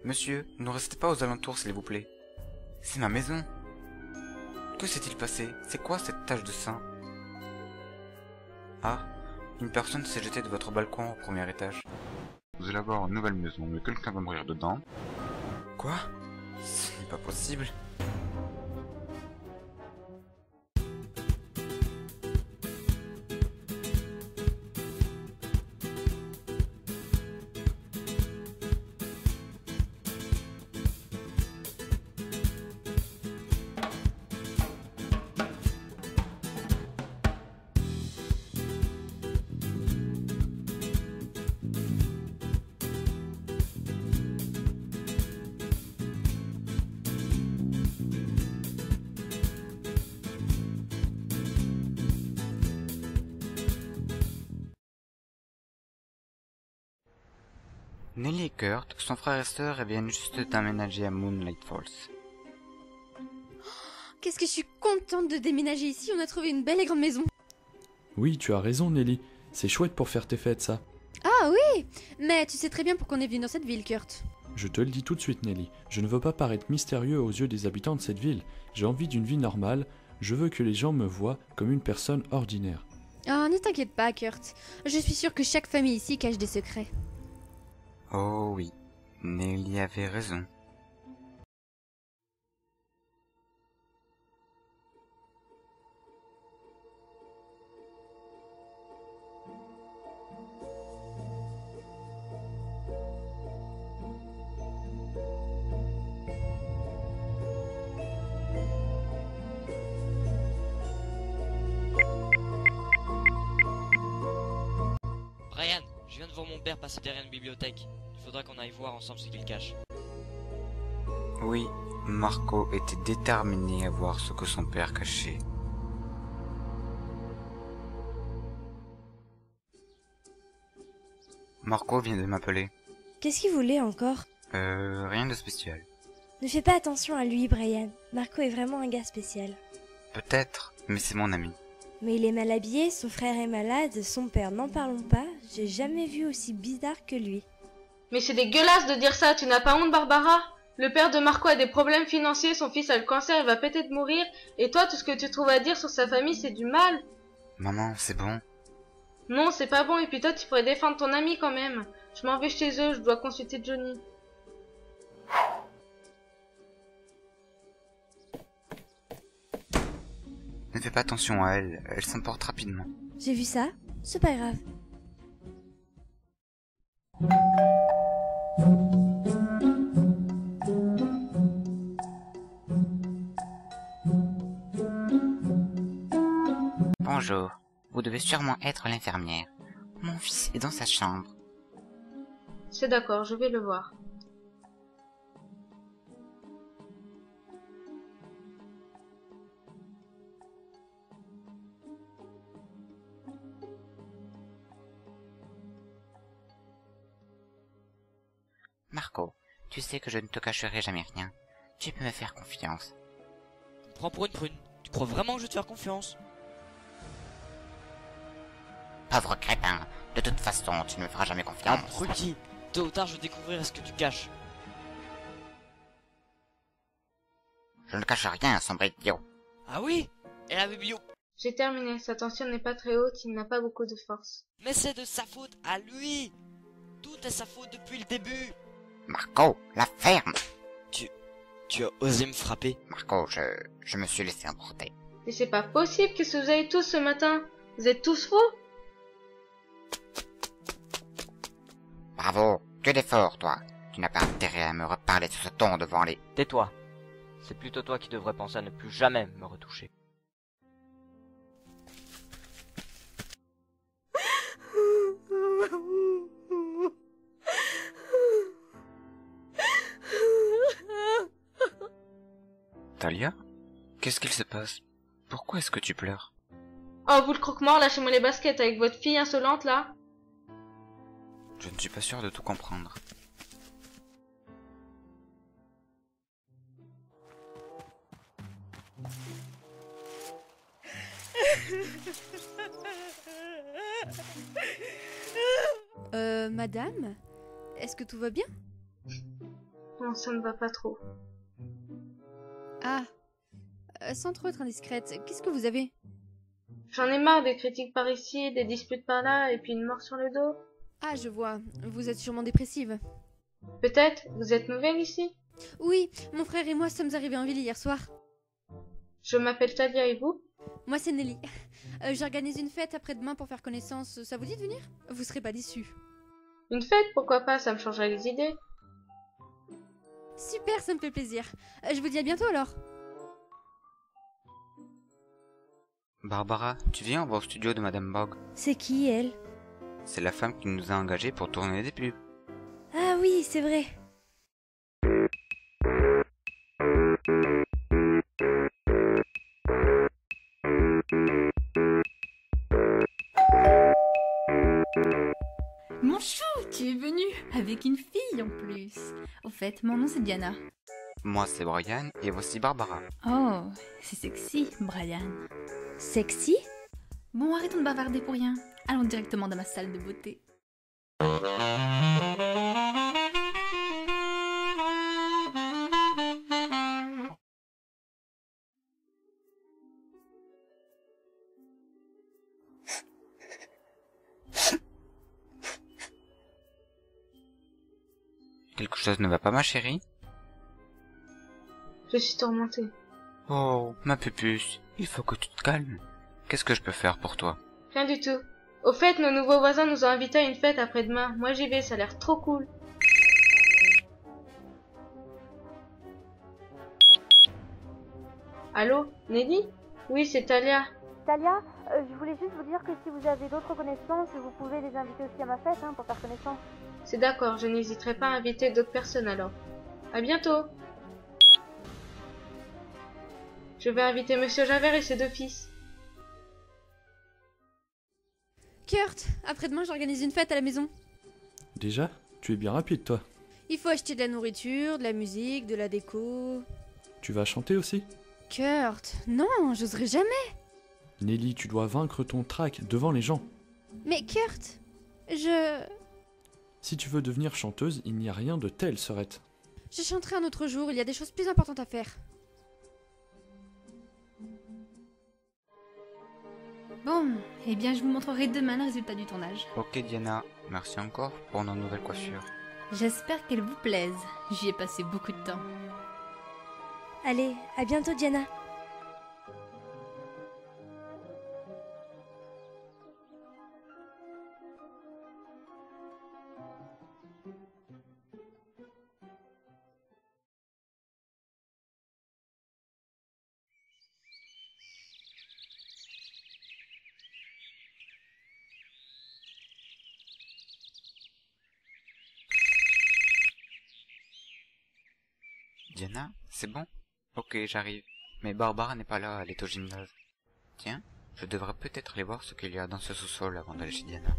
Monsieur, ne restez pas aux alentours s'il vous plaît. C'est ma maison. Que s'est-il passé? C'est quoi cette tache de sang? Ah, une personne s'est jetée de votre balcon au premier étage. Vous allez avoir une nouvelle maison, mais quelqu'un va mourir dedans. Quoi? Ce n'est pas possible. Nelly et Kurt, son frère et sœur, viennent juste d'emménager à Moonlight Falls. Qu'est-ce que je suis contente de déménager ici, on a trouvé une belle et grande maison. Oui, tu as raison, Nelly. C'est chouette pour faire tes fêtes, ça. Ah oui, mais tu sais très bien pourquoi on est venu dans cette ville, Kurt. Je te le dis tout de suite, Nelly. Je ne veux pas paraître mystérieux aux yeux des habitants de cette ville. J'ai envie d'une vie normale. Je veux que les gens me voient comme une personne ordinaire. Oh, ne t'inquiète pas, Kurt. Je suis sûre que chaque famille ici cache des secrets. Oh oui, Nelly avait raison. Brian, je viens de voir mon père passer derrière une bibliothèque. Il faudra qu'on aille voir ensemble ce qu'il cache. Oui, Marco était déterminé à voir ce que son père cachait. Marco vient de m'appeler. Qu'est-ce qu'il voulait encore? Rien de spécial. Ne fais pas attention à lui, Brian. Marco est vraiment un gars spécial. Peut-être, mais c'est mon ami. Mais il est mal habillé, son frère est malade, son père, n'en parlons pas. J'ai jamais vu aussi bizarre que lui. Mais c'est dégueulasse de dire ça, tu n'as pas honte, Barbara? Le père de Marco a des problèmes financiers, son fils a le cancer, il va peut-être mourir, et toi, tout ce que tu trouves à dire sur sa famille, c'est du mal. Maman, c'est bon. Non, c'est pas bon, et puis toi, tu pourrais défendre ton ami quand même. Je m'en vais chez eux, je dois consulter Johnny. Ne fais pas attention à elle, elle s'emporte rapidement. J'ai vu ça, c'est pas grave. Bonjour, vous devez sûrement être l'infirmière. Mon fils est dans sa chambre. C'est d'accord, je vais le voir. Marco, tu sais que je ne te cacherai jamais rien. Tu peux me faire confiance. Tu me prends pour une prune. Tu crois vraiment que je vais te faire confiance? Pauvre crépin, de toute façon, tu ne me feras jamais confiance. Abruti! Tôt ou tard, je découvrirai ce que tu caches. Je ne cache rien, sombre idiot. Ah oui? Et la biblio? J'ai terminé, sa tension n'est pas très haute, il n'a pas beaucoup de force. Mais c'est de sa faute à lui! Tout est sa faute depuis le début! Marco, la ferme! Tu as osé me frapper? Marco, je me suis laissé emporter. Mais c'est pas possible, qu'est-ce que vous avez tous ce matin? Vous êtes tous faux? Bravo, que d'efforts, toi. Tu n'as pas intérêt à me reparler sur ce ton devant les... Tais-toi. C'est plutôt toi qui devrais penser à ne plus jamais me retoucher. Talia? Qu'est-ce qu'il se passe? Pourquoi est-ce que tu pleures? Oh, vous le croque-mort, lâchez-moi les baskets avec votre fille insolente, là. Je ne suis pas sûr de tout comprendre. Madame? Est-ce que tout va bien? Non, ça ne va pas trop. Ah, sans trop être indiscrète, qu'est-ce que vous avez? J'en ai marre des critiques par ici, des disputes par là, et puis une mort sur le dos. Ah, je vois, vous êtes sûrement dépressive. Peut-être, vous êtes nouvelle ici? Oui, mon frère et moi sommes arrivés en ville hier soir. Je m'appelle Talia et vous? Moi c'est Nelly. J'organise une fête après-demain pour faire connaissance, ça vous dit de venir? Vous serez pas déçus. Une fête, pourquoi pas, ça me changerait les idées. Super, ça me fait plaisir. Je vous dis à bientôt alors. Barbara, tu viens, on va au studio de Madame Bog. C'est qui, elle? C'est la femme qui nous a engagés pour tourner des pubs. Ah oui, c'est vrai. Mon chou, tu es venu avec une fille en plus. Au fait, mon nom c'est Diana. Moi, c'est Brian, et voici Barbara. Oh, c'est sexy, Brian. Sexy? Bon, arrêtons de bavarder pour rien. Allons directement dans ma salle de beauté. Quelque chose ne va pas, ma chérie? Je suis tourmentée. Oh, ma pupuce, il faut que tu te calmes. Qu'est-ce que je peux faire pour toi? Rien du tout. Au fait, nos nouveaux voisins nous ont invités à une fête après-demain. Moi j'y vais, ça a l'air trop cool. Allô, Nelly? Oui, c'est Talia. Talia, je voulais juste vous dire que si vous avez d'autres connaissances, vous pouvez les inviter aussi à ma fête pour faire connaissance. C'est d'accord, je n'hésiterai pas à inviter d'autres personnes alors. À bientôt. Je vais inviter Monsieur Javert et ses deux fils. Kurt, après-demain j'organise une fête à la maison. Déjà? Tu es bien rapide, toi. Il faut acheter de la nourriture, de la musique, de la déco... Tu vas chanter aussi? Kurt, non, j'oserais jamais. Nelly, tu dois vaincre ton trac devant les gens. Mais Kurt, Si tu veux devenir chanteuse, il n'y a rien de tel, Serette. je chanterai un autre jour, il y a des choses plus importantes à faire. Bon, eh bien je vous montrerai demain le résultat du tournage. Ok, Diana, merci encore pour nos nouvelles coiffures. J'espère qu'elle vous plaise. J'y ai passé beaucoup de temps. Allez, à bientôt, Diana. Diana, c'est bon? Ok, j'arrive. Mais Barbara n'est pas là, elle est au gymnase. Tiens, je devrais peut-être aller voir ce qu'il y a dans ce sous-sol avant d'aller chez Diana.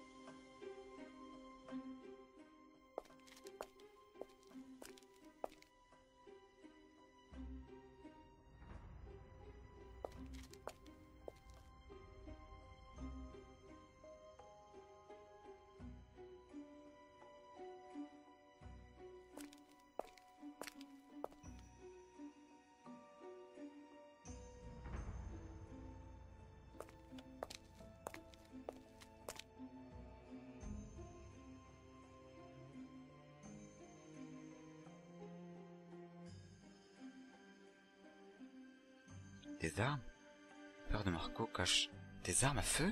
Des armes? Père de Marco cache des armes à feu?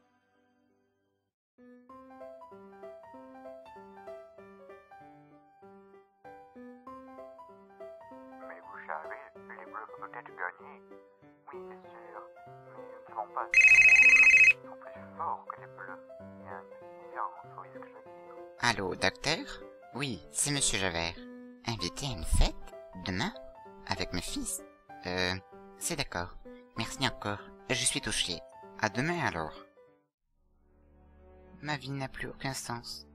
Mais vous savez, les bleus vont peut-être gagner. Oui, c'est sûr. Mais nous ne savons pas si les rouges sont plus forts que les bleus. Il y a une différence, vous voyez ce que je veux dire. Allô, docteur? Oui, c'est Monsieur Javert. Invité à une fête? Demain? Avec mes fils? C'est d'accord. Merci encore. Je suis touché. À demain alors. Ma vie n'a plus aucun sens.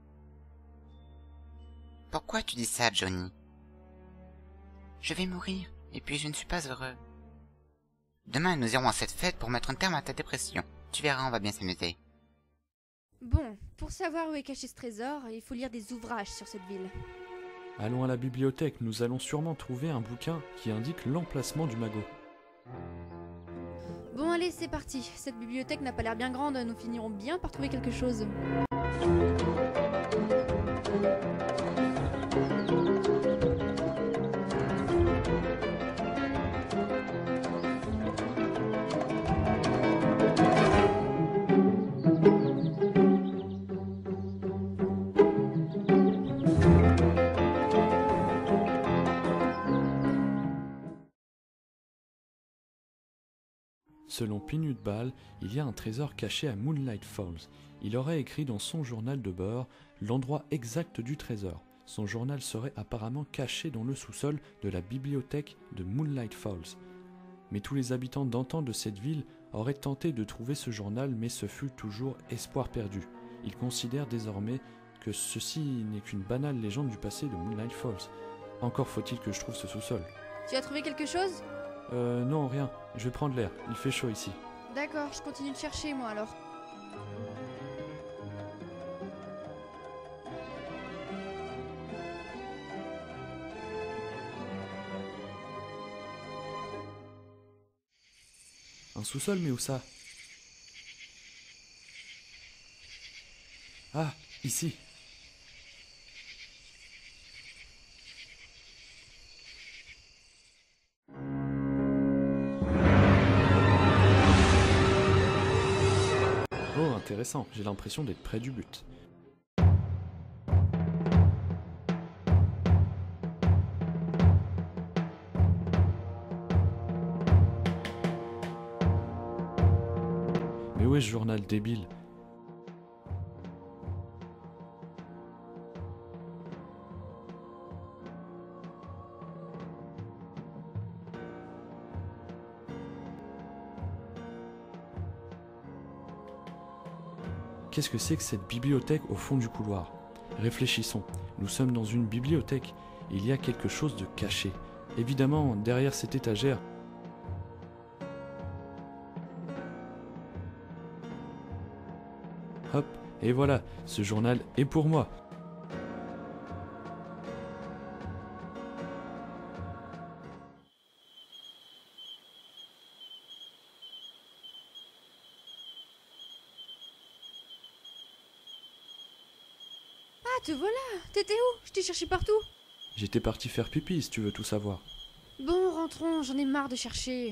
Pourquoi tu dis ça, Johnny? Je vais mourir, et puis je ne suis pas heureux. Demain, nous irons à cette fête pour mettre un terme à ta dépression. Tu verras, on va bien s'amuser. Bon, pour savoir où est caché ce trésor, il faut lire des ouvrages sur cette ville. Allons à la bibliothèque, nous allons sûrement trouver un bouquin qui indique l'emplacement du magot. Bon allez, c'est parti. Cette bibliothèque n'a pas l'air bien grande, nous finirons bien par trouver quelque chose. Selon Peanut Ball, il y a un trésor caché à Moonlight Falls. Il aurait écrit dans son journal de bord l'endroit exact du trésor. Son journal serait apparemment caché dans le sous-sol de la bibliothèque de Moonlight Falls. Mais tous les habitants d'antan de cette ville auraient tenté de trouver ce journal, mais ce fut toujours espoir perdu. Ils considèrent désormais que ceci n'est qu'une banale légende du passé de Moonlight Falls. Encore faut-il que je trouve ce sous-sol. Tu as trouvé quelque chose? Non, rien. Je vais prendre l'air. Il fait chaud ici. D'accord, je continue de chercher moi alors. Un sous-sol, mais où ça? Ah, ici. Oh, intéressant, j'ai l'impression d'être près du but. Mais où est ce journal débile? Qu'est-ce que c'est que cette bibliothèque au fond du couloir? Réfléchissons, nous sommes dans une bibliothèque, il y a quelque chose de caché. Évidemment, derrière cette étagère. Hop, et voilà, ce journal est pour moi. Ah, te voilà! T'étais où? Je t'ai cherché partout. J'étais parti faire pipi si tu veux tout savoir. Bon, rentrons, j'en ai marre de chercher.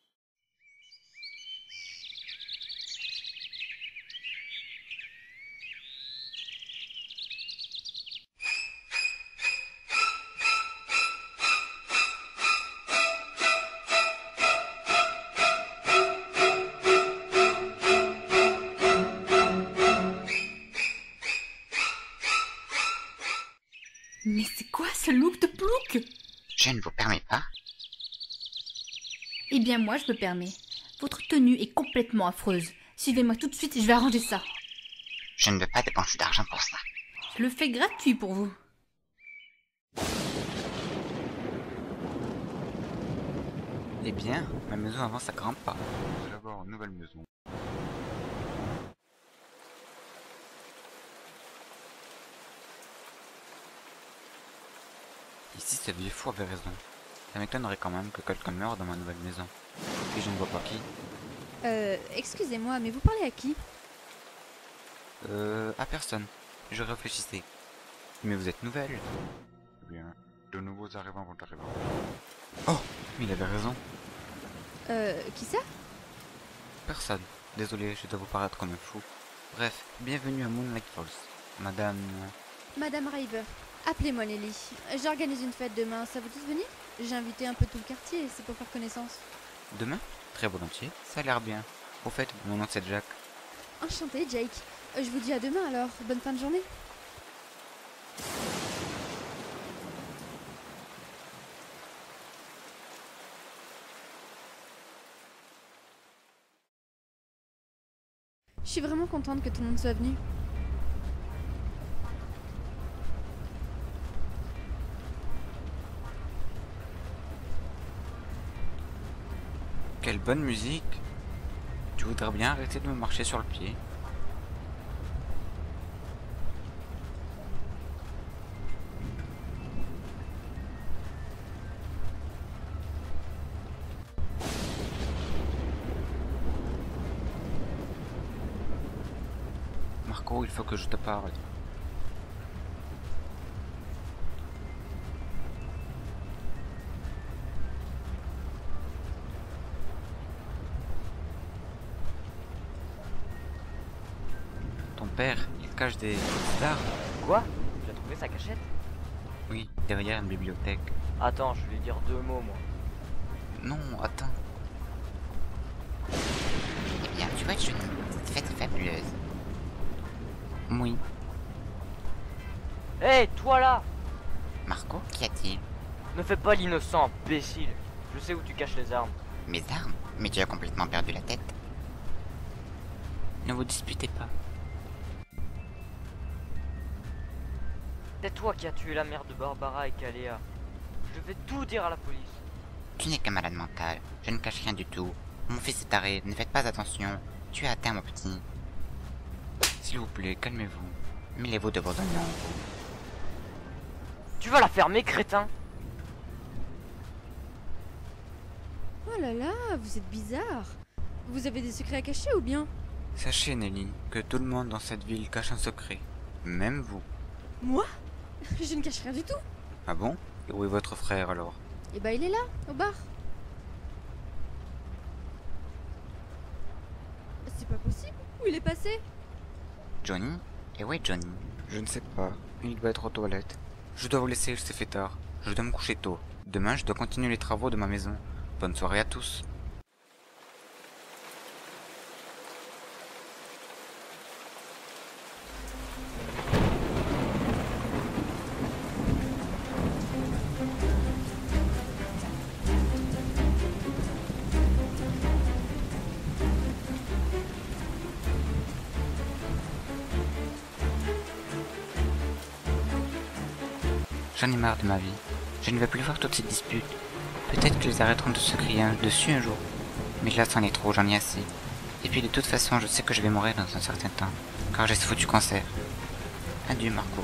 Mais c'est quoi ce look de plouc? Je ne vous permets pas. Eh bien moi je me permets. Votre tenue est complètement affreuse. Suivez-moi tout de suite et je vais arranger ça. Je ne veux pas dépenser d'argent pour ça. Je le fais gratuit pour vous. Eh bien, ma maison avance à grands pas. Vous allez avoir une nouvelle maison. Ici, ce vieux fou avait raison. Ça m'étonnerait quand même que quelqu'un meure dans ma nouvelle maison. Et je ne vois pas qui. Excusez-moi, mais vous parlez à qui? À personne. Je réfléchissais. Mais vous êtes nouvelle. Eh bien, de nouveaux arrivants vont arriver. Oh, mais il avait raison. Qui ça? Personne. Désolé, je dois vous paraître comme un fou. Bref, bienvenue à Moonlight Falls. Madame... Madame River. Appelez-moi Nelly. J'organise une fête demain, ça vous dit de venir? J'ai invité un peu tout le quartier, c'est pour faire connaissance. Demain? Très volontiers, ça a l'air bien. Au fait, mon nom c'est Jack. Enchanté, Jake. Je vous dis à demain alors. Bonne fin de journée. Je suis vraiment contente que tout le monde soit venu. Quelle bonne musique! Tu voudrais bien arrêter de me marcher sur le pied? Marco, il faut que je te parle. Ton père, il cache des armes. Quoi? Tu as trouvé sa cachette? Oui, derrière une bibliothèque. Attends, je vais lui dire 2 mots, moi. Non, attends. Eh bien, tu vois, Johnny, cette fête est fabuleuse. Oui. Hé, toi là! Marco, qu'y a-t-il? Ne fais pas l'innocent, imbécile. Je sais où tu caches les armes. Mes armes? Mais tu as complètement perdu la tête. Ne vous disputez pas. C'est toi qui as tué la mère de Barbara et Kaléa. Je vais tout dire à la police. Tu n'es qu'un malade mental. Je ne cache rien du tout. Mon fils est taré. Ne faites pas attention. Tu es atteint, mon petit. S'il vous plaît, calmez-vous. Mêlez-vous de vos oignons. Tu vas la fermer, crétin! Oh là là, vous êtes bizarre. Vous avez des secrets à cacher ou bien? Sachez, Nelly, que tout le monde dans cette ville cache un secret. Même vous. Moi? Je ne cache rien du tout. Ah bon? Et où est votre frère alors? Eh ben il est là, au bar. C'est pas possible. Où il est passé? Johnny? Et où est Johnny? Je ne sais pas. Il doit être aux toilettes. Je dois vous laisser, c'est fait tard. Je dois me coucher tôt. Demain, je dois continuer les travaux de ma maison. Bonne soirée à tous. J'en ai marre de ma vie. Je ne veux plus voir toutes ces disputes. Peut-être qu'ils arrêteront de se crier dessus un jour. Mais là, c'en est trop, j'en ai assez. Et puis de toute façon, je sais que je vais mourir dans un certain temps, car j'ai ce foutu cancer. Adieu, Marco.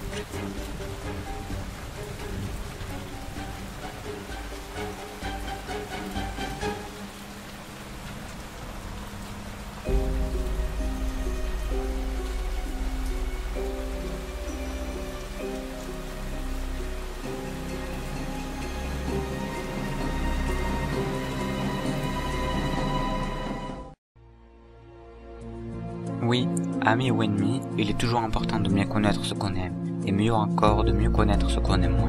Oui, amis ou ennemis, il est toujours important de bien connaître ce qu'on aime, et mieux encore de mieux connaître ce qu'on aime moins.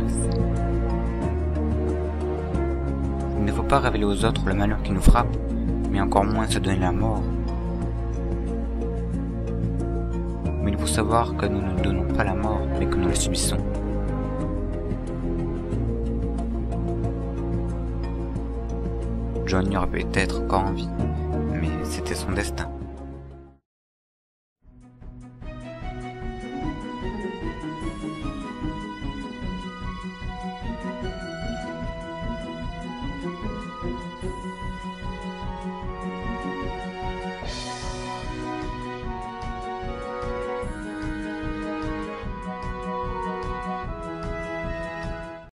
Il ne faut pas révéler aux autres le malheur qui nous frappe, mais encore moins se donner la mort. Mais il faut savoir que nous ne donnons pas la mort, mais que nous la subissons. John y aurait peut-être encore envie, mais c'était son destin.